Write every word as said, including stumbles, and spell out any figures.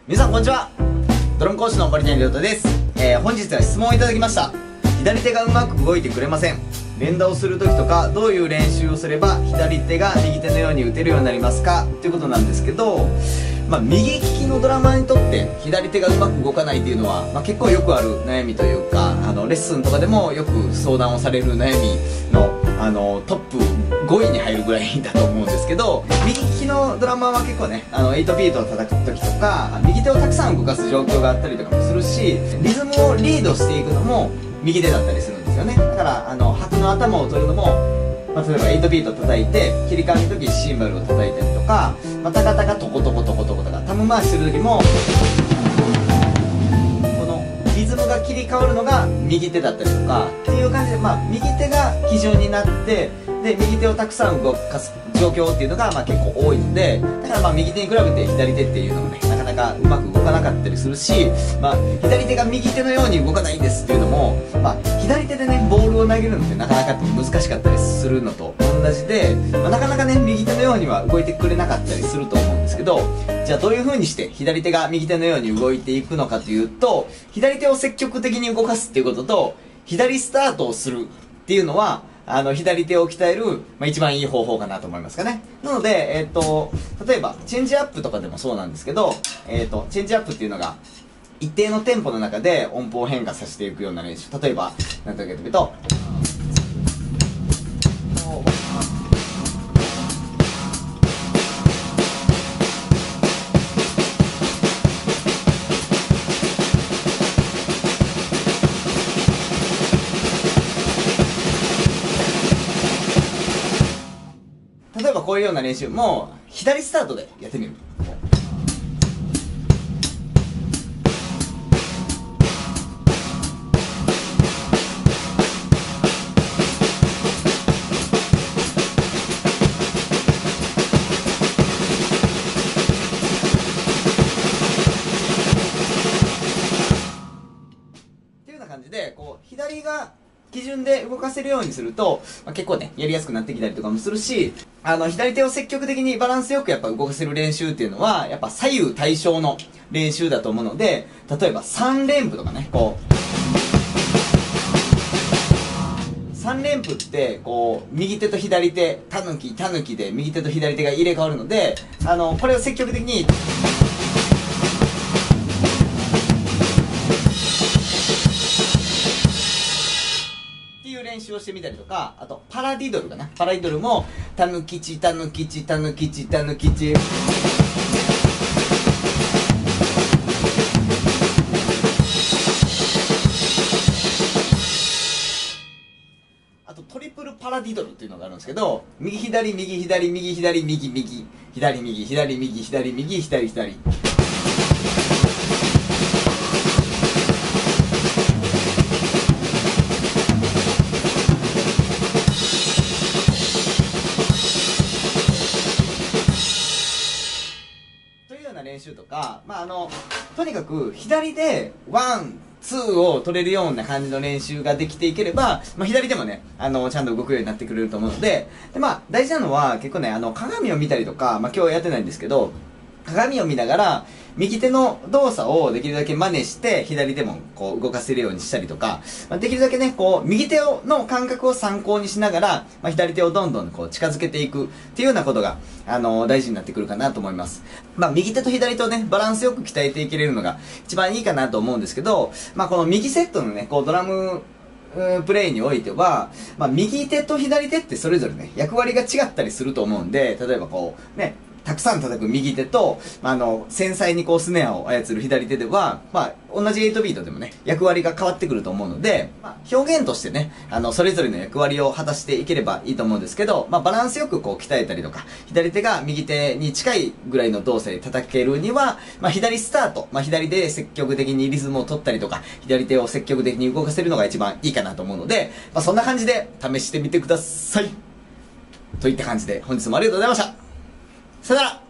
皆さんこんにちは。ドラム講師の森谷亮太です。えー、本日は質問をいただきました。左手がうまく動いてくれません。連打をする時とかどういう練習をすれば左手が右手のように打てるようになりますかっていうことなんですけど、まあ、右利きのドラマーにとって左手がうまく動かないっていうのは、まあ、結構よくある悩みというか、あのレッスンとかでもよく相談をされる悩みのあのトップごいに入るぐらいだと思うんですけど、右利きのドラマーは結構ね、あのはちビートを叩く時とか右手をたくさん動かす状況があったりとかもするし、リズムをリードしていくのも右手だったりするんですよね。だからあの拍の頭を取るのも、まあ、例えばはちビート叩いて切り替わる時シンバルを叩いたりとか、まあ、タカタカトコトコトコトコとかタム回しする時もこのリズムが切り替わるのが右手だったりとかっていう感じで、まあ、右手が基準になってで右手をたくさん動かす状況っていうのがまあ結構多いので、だからまあ右手に比べて左手っていうのもねなかなかうまく動かなかったりするし、まあ、左手が右手のように動かないんですっていうのも、まあ、左手でねボールを投げるのってなかなか難しかったりするのと同じで、まあ、なかなかね右手のようには動いてくれなかったりすると思うんですけど、じゃあどういう風にして左手が右手のように動いていくのかというと、左手を積極的に動かすっていうことと左スタートをするっていうのはあの左手を鍛える、まあ、一番いい方法かなと思いますかね。なので、えっと例えばチェンジアップとかでもそうなんですけど、えっとチェンジアップっていうのが一定のテンポの中で音符を変化させていくような練習。例えば何て言うかというと、例えばこういうような練習も左スタートでやってみる。っていうような感じでこう左が基準で動かせるようにすると、まあ、結構ねやりやすくなってきたりとかもするし、あの左手を積極的にバランスよくやっぱ動かせる練習っていうのはやっぱ左右対称の練習だと思うので、例えばさん連符とかね、こうさん連符ってこう右手と左手タヌキタヌキで右手と左手が入れ替わるので、あのこれを積極的に練習をしてみたりとか、あとパラディドルかな、パラディドルもタヌキチタヌキチタヌキチタヌキチ、あとトリプルパラディドルっていうのがあるんですけど、右左右左右左右右左右左右左右左左練習とか、まああのとにかく左でワンツーを取れるような感じの練習ができていければ、まあ、左でもねあのちゃんと動くようになってくれると思うので、で、まあ、大事なのは結構ねあの鏡を見たりとか、まあ、今日はやってないんですけど、鏡を見ながら右手の動作をできるだけ真似して左手もこう動かせるようにしたりとか、まあ、できるだけねこう右手をの感覚を参考にしながら、まあ、左手をどんどんこう近づけていくっていうようなことが、あのー、大事になってくるかなと思います。まあ、右手と左手をねバランスよく鍛えていけれるのが一番いいかなと思うんですけど、まあ、この右セットのねこうドラムプレイにおいては、まあ、右手と左手ってそれぞれね役割が違ったりすると思うんで、例えばこうねたくさん叩く右手と、まあ、あの繊細にこうスネアを操る左手では、まあ、同じはちビートでもね役割が変わってくると思うので、まあ、表現としてねあのそれぞれの役割を果たしていければいいと思うんですけど、まあ、バランスよくこう鍛えたりとか左手が右手に近いぐらいの動作で叩けるには、まあ、左スタート、まあ、左で積極的にリズムを取ったりとか左手を積極的に動かせるのが一番いいかなと思うので、まあ、そんな感じで試してみてくださいといった感じで本日もありがとうございました。さよなら。